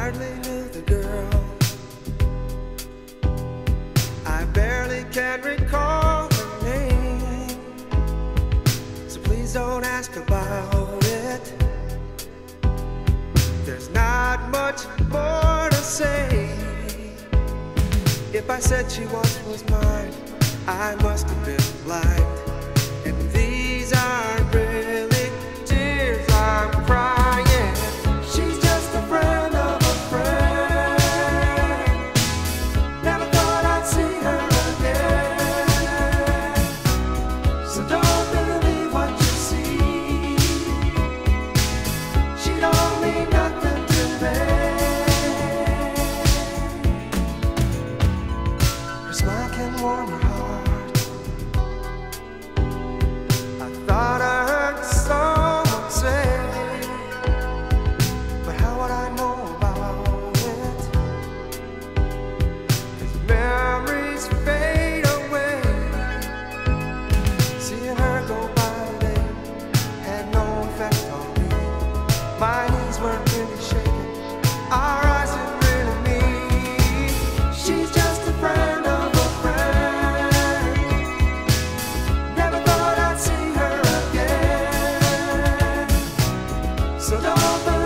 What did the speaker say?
hardly knew the girl. I barely can recall her name, so please don't ask about it. There's not much more to say. If I said she once was mine, I must have been blind. And these aren't really tears I'm crying. She's just a friend of a friend. Never thought I'd see her again. So don't believe what you see. She don't mean nothing to me. Her smile can warm her heart. I thought I heard someone say, but how would I know about it? 'Cause memories fade away. Seeing her go by today had no effect on me. My knees weren't really shaking, our eyes didn't really meet. She's just a friend of a friend. Never thought I'd see her again. So don't